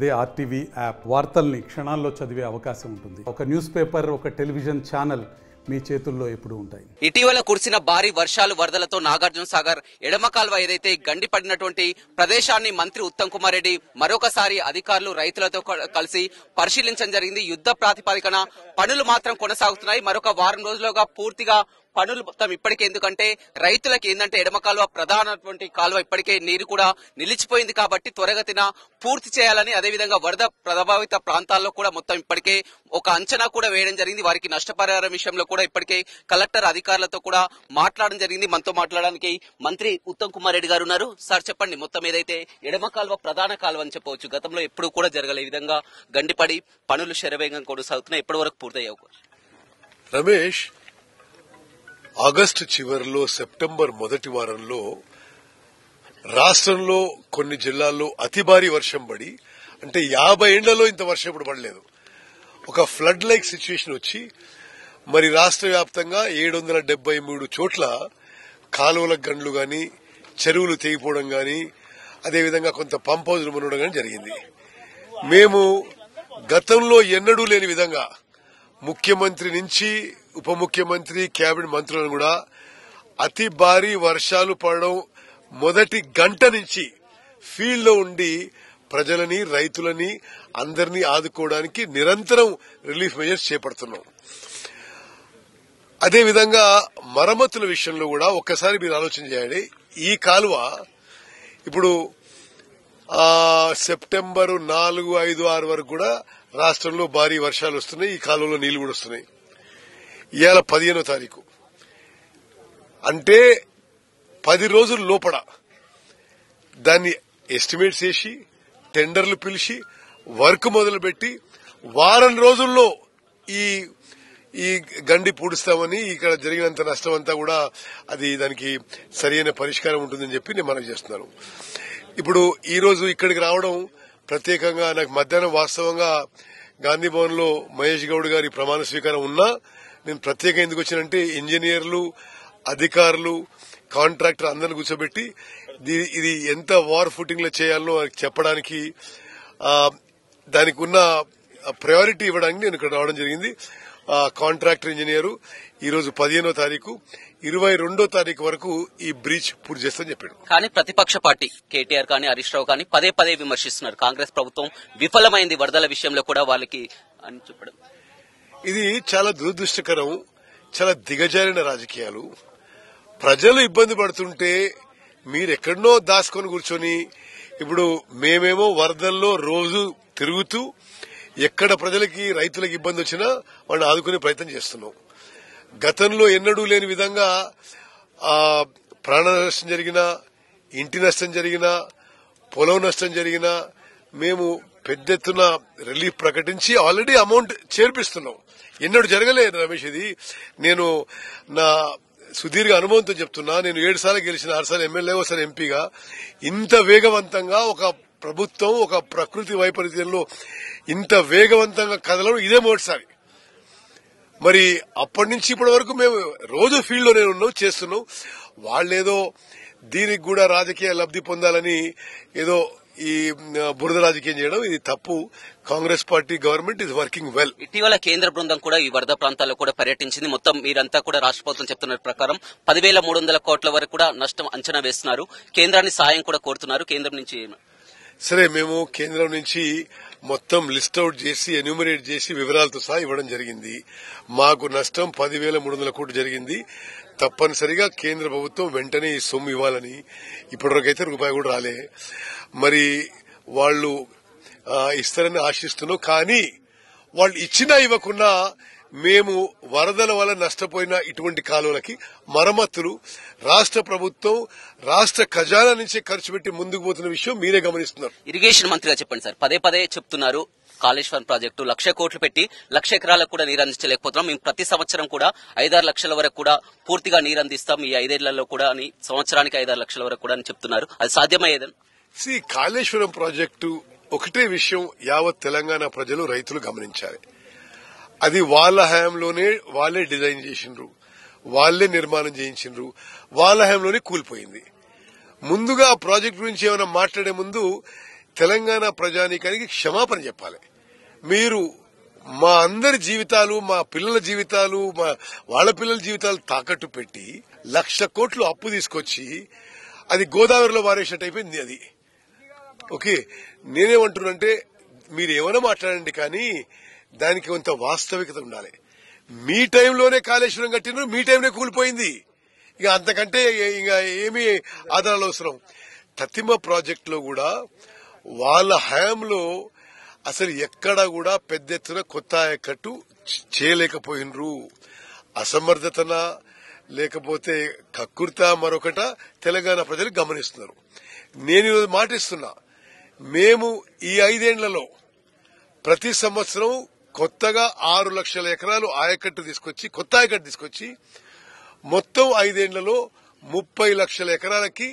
అదే RTV app వార్తల్ని క్షణాల్లో చదివే అవకాశం ఉంటుంది. ఒక న్యూస్ పేపర్, ఒక టెలివిజన్ ఛానల్ మీ చేతుల్లో ఎప్పుడూ ఉంటాయి. ఇటీవల కురిసిన భారీ వర్షాలు వరదలతో నాగార్జున సాగర్ ఎడమ కాల్వ ఏదైతే గండిపడినటువంటి ప్రదేశాన్ని మంత్రి ఉత్తమ్ కుమార్ రెడ్డి మరొకసారి అధికారులు రైతులతో కలిసి పరిశీలించడం జరిగింది. యుద్ధ ప్రాతిపదికన పనులు మాత్రం కొనసాగుతున్నాయి. మరొక వారం రోజులుగా పూర్తిగా పనులు మొత్తం ఇప్పటికే, ఎందుకంటే రైతులకు ఏంటంటే ఎడమ కాలువ ప్రధానటువంటి కాలువ ఇప్పటికే నీరు కూడా నిలిచిపోయింది కాబట్టి త్వరగతిన పూర్తి చేయాలని, అదేవిధంగా వరద ప్రభావిత ప్రాంతాల్లో కూడా మొత్తం ఇప్పటికే ఒక అంచనా కూడా వేయడం జరిగింది. వారికి నష్టపరిహారం విషయంలో కూడా ఇప్పటికే కలెక్టర్ అధికారులతో కూడా మాట్లాడడం జరిగింది. మనతో మాట్లాడడానికి మంత్రి ఉత్తమ్ కుమార్ రెడ్డి గారు ఉన్నారు. సార్ చెప్పండి, మొత్తం ఏదైతే ఎడమ కాలువ ప్రధాన కాలువ అని చెప్పవచ్చు, గతంలో ఎప్పుడు కూడా జరగలే ఈ విధంగా గండిపడి పనులు శరవేగంగా కొనసాగుతున్నాయి, ఎప్పటి వరకు పూర్తయ్యావు? రమేష్, ఆగస్టు చివరిలో సెప్టెంబర్ మొదటి వారంలో రాష్ట్రంలో కొన్ని జిల్లాల్లో అతి భారీ వర్షం పడి, అంటే 50 ఏళ్లలో ఇంత వర్షం ఇప్పుడు పడలేదు. ఒక ఫ్లడ్ లైక్ సిచ్యువేషన్ వచ్చి మరి రాష్ట్ర వ్యాప్తంగా 773 చోట్ల కాలువల గండ్లు గాని, చెరువులు తెగిపోవడం గాని, అదేవిధంగా కొంత పంప్ హౌజ్లు మునగడం గాని జరిగింది. మేము గతంలో ఎన్నడూ లేని విధంగా ముఖ్యమంత్రి నుంచి ఉప ముఖ్యమంత్రి, కేబినెట్ మంత్రులను కూడా అతి భారీ వర్షాలు పడడం మొదటి గంట నుంచి ఫీల్డ్ లో ఉండి ప్రజలని, రైతులని అందరినీ ఆదుకోవడానికి నిరంతరం రిలీఫ్ మెజర్స్ చేపడుతున్నాం. అదేవిధంగా మరమ్మతుల విషయంలో కూడా ఒక్కసారి మీరు ఆలోచన చేయండి. ఈ కాలువ ఇప్పుడు సెప్టెంబర్ 4, 5, 6 వరకు కూడా రాష్ట్రంలో భారీ వర్షాలు వస్తున్నాయి. ఈ కాలువలో నీళ్లు కూడా వస్తున్నాయి. ఇవాళ 15వ తారీఖు అంటే 10 రోజుల లోపల దాన్ని ఎస్టిమేట్ చేసి టెండర్లు పిలిచి వర్క్ మొదలుపెట్టి వారం రోజుల్లో ఈ గండి పూడుస్తామని, ఇక్కడ జరిగినంత నష్టం అంతా కూడా అది దానికి సరైన పరిష్కారం ఉంటుందని చెప్పి నేను మనవి చేస్తున్నాను. ఇప్పుడు ఈ రోజు ఇక్కడికి రావడం ప్రత్యేకంగా నాకు మధ్యాహ్నం వాస్తవంగా గాంధీ భవన్ లో మహేష్ గౌడ్ గారి ప్రమాణ స్వీకారం ఉన్నా నేను ప్రత్యేకంగా ఎందుకు వచ్చానంటే ఇంజనీర్లు, అధికారులు, కాంట్రాక్టర్ అందరిని కూర్చోబెట్టి ఇది ఎంత వార్ ఫుటింగ్ లో చేయాలో చెప్పడానికి, దానికి ఉన్న ప్రయారిటీ ఇవ్వడానికి నేను ఇక్కడ రావడం జరిగింది. కాంట్రాక్టర్ ఇంజనీరు ఈ రోజు 15వ తారీఖు 22వ తారీఖు వరకు ఈ బ్రిడ్జ్ పూర్తి చేస్తామని చెప్పాడు. కానీ ప్రతిపక్ష పార్టీ కేటీఆర్ కానీ, హరీష్ రావు కానీ పదే పదే విమర్శిస్తున్నారు, కాంగ్రెస్ ప్రభుత్వం విఫలమైంది వరదల విషయంలో కూడా వాళ్ళకి అని చెప్పడం. ఇది చాలా దురదృష్టకరం, చాలా దిగజారిన రాజకీయాలు. ప్రజలు ఇబ్బంది పడుతుంటే మీరెక్కడనో దాచుకొని కూర్చొని, ఇప్పుడు మేమేమో వరదల్లో రోజు తిరుగుతూ ఎక్కడ ప్రజలకి, రైతులకు ఇబ్బంది వచ్చినా వాళ్ళని ఆదుకునే ప్రయత్నం చేస్తున్నాం. గతంలో ఎన్నడూ లేని విధంగా ప్రాణ నష్టం జరిగినా, ఇంటి నష్టం జరిగినా, పొలం నష్టం జరిగినా మేము పెద్ద ఎత్తున రిలీఫ్ ప్రకటించి ఆల్రెడీ అమౌంట్ చేర్పిస్తున్నాం. ఎన్నడూ జరగలేదు రమేష్. ఇది నేను నా సుదీర్ఘ అనుభవంతో చెప్తున్నా. నేను 7 సార్లు గెలిచిన, 6 సార్లు ఎమ్మెల్యే, ఒకసారి ఎంపీగా ఇంత వేగవంతంగా ఒక ప్రభుత్వం ఒక ప్రకృతి వైపరీత్యంలో ఇంత వేగవంతంగా కదలడం ఇదే మొదటిసారి. మరి అప్పటి నుంచి ఇప్పటి వరకు మేము రోజు ఫీల్డ్ లోనే ఉన్నాం, చేస్తున్నాం. వాళ్ళేదో దీనికి కూడా రాజకీయ లబ్ధి పొందాలని ఏదో ఈ బురద రాజకీయం చేయడం, ఇది తప్పు. Congress party government is working well. ఇటీవల కేంద్ర బృందం కూడా ఈ వరద ప్రాంతాల్లో కూడా పర్యటించింది. మొత్తం మీరంతా కూడా రాష్ట్ర ప్రభుత్వం చెప్తున్న ప్రకారం 10,300 కోట్ల వరకు కూడా నష్టం అంచనా వేస్తున్నారు. కేంద్రాన్ని సాయం కూడా కోరుతున్నారు. కేంద్రం నుంచి సరే, మేము కేంద్రం నుంచి మొత్తం లిస్ట్ అవుట్ చేసి ఎన్యూమరేట్ చేసి వివరాలతో సహా ఇవ్వడం జరిగింది. మాకు నష్టం 10,300 కోట్లు జరిగింది. తప్పనిసరిగా కేంద్ర ప్రభుత్వం వెంటనే ఈ సొమ్ము ఇవ్వాలని, ఇప్పటివరకైతే రూపాయి కూడా రాలే. మరి వాళ్ళు ఇస్తారని ఆశిస్తున్నాం. కానీ వాళ్ళు ఇచ్చినా ఇవ్వకున్నా మేము వరదల వల్ల నష్టపోయిన ఇటువంటి కాలువలకి మరమ్మతులు రాష్ట్ర ప్రభుత్వం, రాష్ట్ర ఖజానా నుంచే ఖర్చు పెట్టి ముందుకు పోతున్న విషయం మీరే గమనిస్తున్నారు. ఇరిగేషన్ మంత్రిగా చెప్పండి సార్, పదే పదే చెప్తున్నారు కాళేశ్వరం ప్రాజెక్టు 1,00,000 కోట్లు పెట్టి 1,00,000 ఎకరాలకు కూడా నీరు అందించలేకపోతున్నాం. మేము ప్రతి సంవత్సరం కూడా 5-6 లక్షల వరకు కూడా పూర్తిగా నీరు అందిస్తాం, ఈ 5 ఏళ్లలో కూడా అని, సంవత్సరానికి 5-6 లక్షల వరకు కూడా అని చెప్తున్నారు. అది సాధ్యమయ్యేదని? కాళేశ్వరం ప్రాజెక్టు ఒకటే విషయం యావత్ తెలంగాణ ప్రజలు, రైతులు గమనించాలి. అది వాళ్ళ హయాంలోనే వాళ్లే డిజైన్ చేసిండ్రు, వాళ్లే నిర్మాణం చేయించిండ్రు, వాళ్ళ హయాంలోనే కూలిపోయింది. ముందుగా ప్రాజెక్టు గురించి ఏమైనా మాట్లాడే ముందు తెలంగాణ ప్రజానీకానికి క్షమాపణ చెప్పాలి. మీరు మా అందరి జీవితాలు, మా పిల్లల జీవితాలు, వాళ్ళ పిల్లల జీవితాలు తాకట్టు పెట్టి 1,00,000 కోట్లు అప్పు తీసుకొచ్చి అది గోదావరిలో వారేసినట్టు అయిపోయింది. అది ఓకే. నేనేమంటున్నానంటే మీరు ఏమైనా మాట్లాడండి, కానీ దానికి కొంత వాస్తవికత ఉండాలి. మీ టైంలోనే కాళేశ్వరం కట్టినారు, మీ టైంలో కూలిపోయింది. ఇక అంతకంటే ఇక ఏమీ ఆధారాలు అవసరం. తతిమ ప్రాజెక్టులో కూడా వాళ్ళ హయాంలో అసలు ఎక్కడా కూడా పెద్ద ఎత్తున కొత్త ఆయకట్టు చేయలేకపోయినరు. అసమర్థతన లేకపోతే కక్కుర్త మరొకట తెలంగాణ ప్రజలు గమనిస్తున్నారు. నేను ఈరోజు మాటిస్తున్నా, మేము ఈ 5 ఏళ్లలో ప్రతి సంవత్సరం కొత్తగా 6 లక్షల ఎకరాలు ఆయకట్టు తీసుకొచ్చి, కొత్త ఆయకట్టు తీసుకొచ్చి మొత్తం 5 ఏళ్లలో 30 లక్షల ఎకరాలకి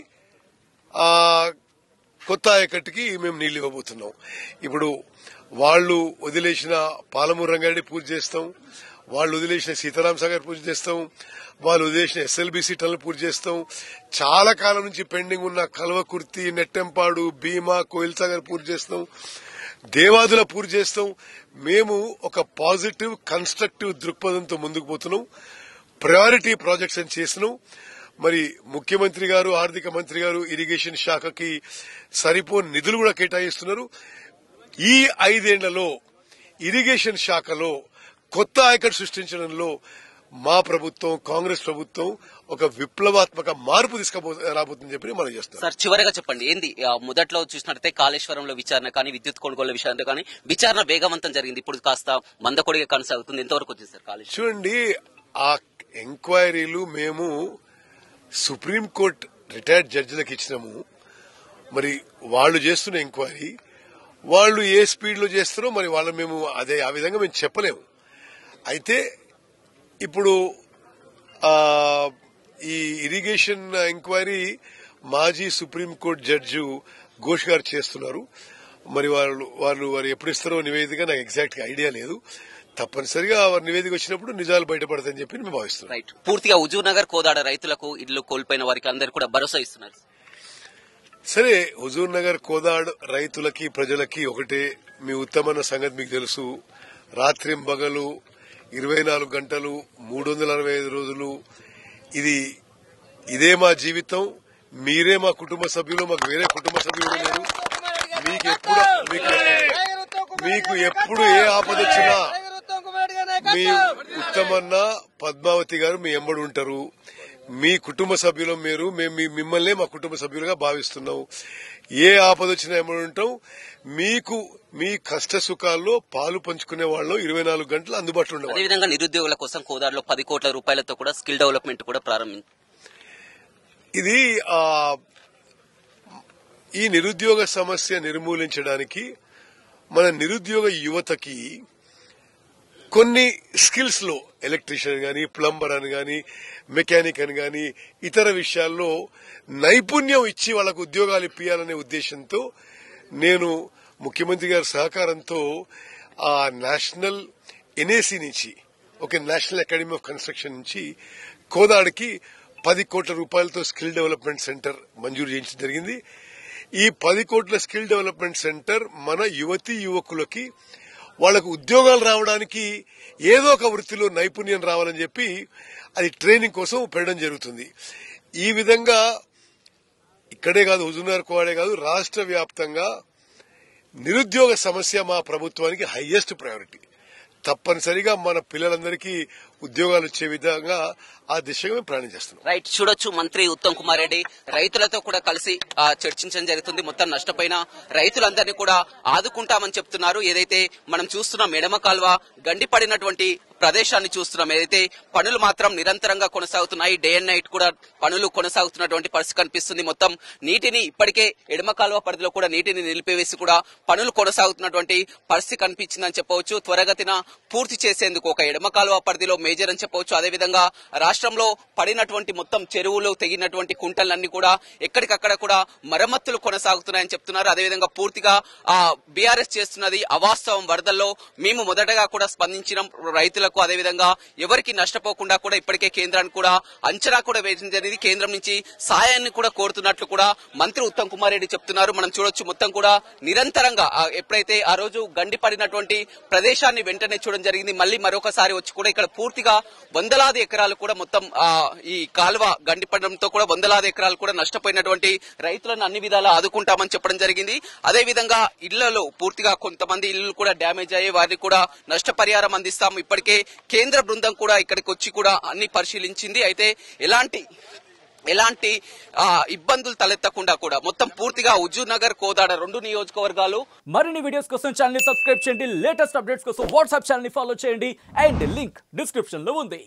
కొత్త ఆయకట్టుకి మేము నీళ్లు ఇవ్వబోతున్నాం. ఇప్పుడు వాళ్ళు వదిలేసిన పాలమూరు రంగారెడ్డి పూర్తి చేస్తాం, వాళ్ళు వదిలేసిన సీతారాం సాగర్ పూర్తి చేస్తాం, వాళ్ళు వదిలేసిన ఎస్ఎల్బీసీ టన్నులు పూర్తి చేస్తాం. చాలా కాలం నుంచి పెండింగ్ ఉన్న కల్వకుర్తి, నెట్టెంపాడు, భీమా, కోయిల్ సాగర్ పూర్తి చేస్తాం, దేవాదుల పూర్తి చేస్తాం. మేము ఒక పాజిటివ్ కన్స్ట్రక్టివ్ దృక్పథంతో ముందుకు పోతున్నాం. ప్రయారిటీ ప్రాజెక్ట్స్ అని చేసినాం. మరి ముఖ్యమంత్రి గారు, ఆర్థిక మంత్రి గారు ఇరిగేషన్ శాఖకి సరిపోని నిధులు కూడా కేటాయిస్తున్నారు. ఈ 5 ఏళ్లలో ఇరిగేషన్ శాఖలో కొత్త ఆయకట్టు సృష్టించడంలో మా ప్రభుత్వం, కాంగ్రెస్ ప్రభుత్వం ఒక విప్లవాత్మక మార్పు రాబోతుందని చెప్పి మనం చేస్తాం. సార్, చివరిగా చెప్పండి, ఏంది మొదట్లో చూసినట్లయితే కాళేశ్వరంలో విచారణ కానీ, విద్యుత్ కొనుగోలు విషయంలో కానీ విచారణ వేగవంతం జరిగింది. ఇప్పుడు కాస్త మందకొడిగా కొనసాగుతుంది. ఎంతవరకు వచ్చింది సార్ కాళేశ్వరం? చూడండి, ఆ ఎంక్వైరీలు మేము సుప్రీంకోర్టు రిటైర్డ్ జడ్జిలకు ఇచ్చినాము. మరి వాళ్ళు చేస్తున్న ఎంక్వైరీ వాళ్ళు ఏ స్పీడ్ లో చేస్తారో మరి వాళ్ళు మేము ఆ విధంగా మేము చెప్పలేము. అయితే ఇప్పుడు ఈ ఇరిగేషన్ ఎంక్వైరీ మాజీ సుప్రీంకోర్టు జడ్జి ఘోష్ గారు చేస్తున్నారు. మరి వారు ఎప్పుడు ఇస్తారో నివేదిక నాకు ఎగ్జాక్ట్ గా ఐడియా లేదు. తప్పనిసరిగా వారి నివేదిక వచ్చినప్పుడు నిజాలు బయటపడతాయని చెప్పి మేము భావిస్తున్నాం. రైట్. పూర్తిగా హుజూర్ నగర్, కోదాడ రైతులకు ఇల్లు కోల్పోయిన వారికి అందరికీ కూడా భరోసా ఇస్తున్నారు. సరే, హుజూర్ నగర్, కోదాడ్ రైతులకి, ప్రజలకి ఒకటే, మీ ఉత్తమన్న సంగతి మీకు తెలుసు. రాత్రింబగలు 24 గంటలు 365 రోజులు ఇదే మా జీవితం. మీరే మా కుటుంబ సభ్యులు, మాకు వేరే కుటుంబ సభ్యులు లేరు. మీకు ఎప్పుడు ఏ ఆపద వచ్చినా మీ ఉత్తమన్న, పద్మావతి గారు మీ ఎంబడి ఉంటారు. మీ కుటుంబ సభ్యులు మీరు, మేము మిమ్మల్ని మా కుటుంబ సభ్యులుగా భావిస్తున్నాం. ఏ ఆపద వచ్చినా ఎంబడి ఉంటాం. మీకు మీ కష్ట సుఖాల్లో పాలు పంచుకునే వాళ్ళు 24 గంటలు అందుబాటులో ఉండేవాళ్ళు. అదేవిధంగా నిరుద్యోగుల కోసం కోదాడలో 10 కోట్ల రూపాయలతో కూడా స్కిల్ డెవలప్మెంట్ కూడా ప్రారంభించారు. ఇది ఈ నిరుద్యోగ సమస్య నిర్మూలించడానికి మన నిరుద్యోగ యువతకి కొన్ని స్కిల్స్ లో, ఎలక్ట్రీషియన్ గాని, ప్లంబర్ అని గాని, మెకానిక్ అని గాని, ఇతర విషయాల్లో నైపుణ్యం ఇచ్చి వాళ్ళకు ఉద్యోగాలు ఇప్పించాలనే ఉద్దేశంతో నేను ముఖ్యమంత్రి గారి సహకారంతో ఆ నేషనల్ ఎన్ఏసీ నుంచి, నేషనల్ అకాడమీ ఆఫ్ కన్స్ట్రక్షన్ నుంచి కోదాడికి 10 కోట్ల రూపాయలతో స్కిల్ డెవలప్మెంట్ సెంటర్ మంజూరు చేయించడం జరిగింది. ఈ 10 కోట్ల స్కిల్ డెవలప్మెంట్ సెంటర్ మన యువతీ యువకులకి వాళ్లకు ఉద్యోగాలు రావడానికి, ఏదో ఒక వృత్తిలో నైపుణ్యం రావాలని చెప్పి అది ట్రైనింగ్ కోసం పెట్టడం జరుగుతుంది. ఈ విధంగా ఇక్కడే కాదు, హుజూర్నగర్, కోవాడే కాదు, రాష్ట్ర వ్యాప్తంగా నిరుద్యోగ సమస్య మా ప్రభుత్వానికి హైయెస్ట్ ప్రయారిటీ. తప్పనిసరిగా మన పిల్లలందరికీ ఉద్యోగాలు వచ్చే విధంగా ఆ దిశగా మేము ప్రయాణం చేస్తున్నాం. రైట్. చూడొచ్చు, మంత్రి ఉత్తమ్ కుమార్ రెడ్డి రైతులతో కూడా కలిసి చర్చించడం జరుగుతుంది. మొత్తం నష్టపోయిన రైతులందరినీ కూడా ఆదుకుంటామని చెప్తున్నారు. ఏదైతే మనం చూస్తున్నాం, ఎడమ కాల్వ గండిపడినటువంటి ప్రదేశాన్ని చూస్తున్నాం. ఏదైతే పనులు మాత్రం నిరంతరంగా కొనసాగుతున్నాయి, డే అండ్ నైట్ కూడా పనులు కొనసాగుతున్నటువంటి పరిస్థితి కనిపిస్తుంది. మొత్తం నీటిని ఇప్పటికే ఎడమ కాల్వ పరిధిలో కూడా నీటిని నిలిపివేసి కూడా పనులు కొనసాగుతున్నటువంటి పరిస్థితి కనిపించిందని చెప్పవచ్చు. త్వరగతిన పూర్తి చేసేందుకు ఒక ఎడమ కాల్వ పరిధిలో మేజర్ అని చెప్పవచ్చు. అదేవిధంగా రాష్ట్రంలో పడినటువంటి మొత్తం చెరువులు తెగినటువంటి కుంటలన్నీ కూడా ఎక్కడికక్కడ కూడా మరమ్మతులు కొనసాగుతున్నాయని చెప్తున్నారు. అదేవిధంగా పూర్తిగా బీఆర్ఎస్ చేస్తున్నది అవాస్తవం, వరదల్లో మేము మొదటగా కూడా స్పందించిన రైతులకు అదేవిధంగా ఎవరికి నష్టపోకుండా కూడా ఇప్పటికే కేంద్రానికి కూడా అంచనా కూడా వేయడం జరిగింది. కేంద్రం నుంచి సాయాన్ని కూడా కోరుతున్నట్లు కూడా మంత్రి ఉత్తమ్ కుమార్ రెడ్డి చెప్తున్నారు. మనం చూడొచ్చు మొత్తం కూడా నిరంతరంగా ఎప్పుడైతే ఆ రోజు గండి పడినటువంటి ప్రదేశాన్ని వెంటనే చూడడం జరిగింది. మళ్ళీ మరొకసారి వచ్చి కూడా ఇక్కడ పూర్తిగా వందలాది ఎకరాలు కూడా మొత్తం ఈ కాలువ గండి పడడంతో కూడా వందలాది ఎకరాలు కూడా నష్టపోయినటువంటి రైతులను అన్ని విధాలా ఆదుకుంటామని చెప్పడం జరిగింది. అదే విధంగా ఇళ్లలో పూర్తిగా కొంతమంది ఇళ్లు కూడా డ్యామేజ్ అయ్యి వారికి కూడా నష్టపరిహారం అందిస్తాం. ఇప్పటికే కేంద్ర బృందం కూడా ఇక్కడికి వచ్చి కూడా అన్ని పరిశీలించింది. అయితే ఎలాంటి ఇబ్బందులు తలెత్తకుండా కూడా మొత్తం పూర్తిగా హుజూర్ నగర్, కోదాడ 2 నియోజకవర్గాలు. మరిన్ని వీడియోస్ కోసం ఛానల్ ని సబ్స్క్రైబ్ చేయండి. లేటెస్ట్ అప్డేట్స్ కోసం వాట్సాప్ ఛానల్ ని ఫాలో చేయండి. అండ్ లింక్ డిస్క్రిప్షన్ లో ఉంది.